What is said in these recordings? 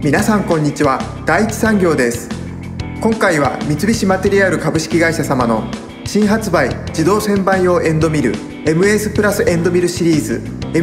皆さんこんにちは。第一産業です。今回は三菱マテリアル株式会社様の新発売自動旋盤用エンドミル MS プラスエンドミルシリーズ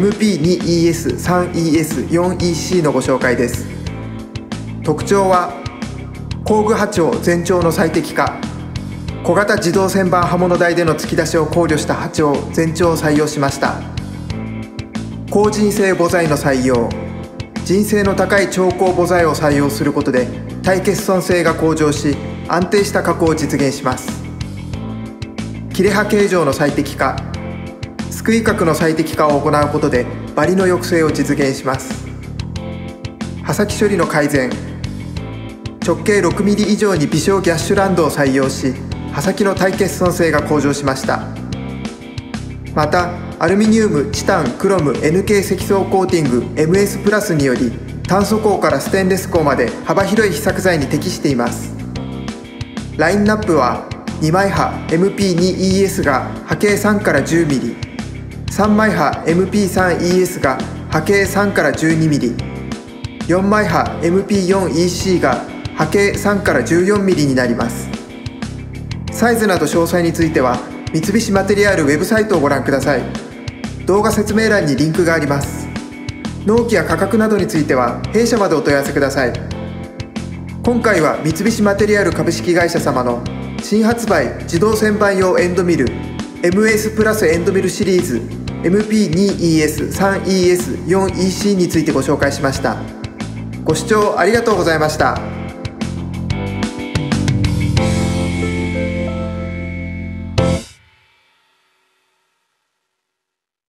MP2ES3ES4EC のご紹介です。特徴は工具波長全長の最適化、小型自動旋盤刃物台での突き出しを考慮した波長全長を採用しました。高迅性母材の採用、迅性の高い超高母材を採用することで耐欠損性が向上し、安定した加工を実現します。切れ刃形状の最適化、すくい角の最適化を行うことでバリの抑制を実現します。刃先処理の改善、直径 6mm 以上に微小ギャッシュランドを採用し、刃先の耐欠損性が向上しました。またアルミニウム、チタン、クロム、NK 積層コーティング MS プラスにより炭素鋼からステンレス鋼まで幅広い被削材に適しています。ラインナップは2枚刃 MP2ES が波形3から 10mm、 3枚刃 MP3ES が波形3から 12mm、 4枚刃 MP4EC が波形3から 14mm になります。サイズなど詳細については三菱マテリアルウェブサイトをご覧ください。動画説明欄にリンクがあります。納期や価格などについては弊社までお問い合わせください。今回は三菱マテリアル株式会社様の新発売自動旋盤用エンドミル MS プラスエンドミルシリーズ MP2ES3ES4EC についてご紹介しました。ご視聴ありがとうございました。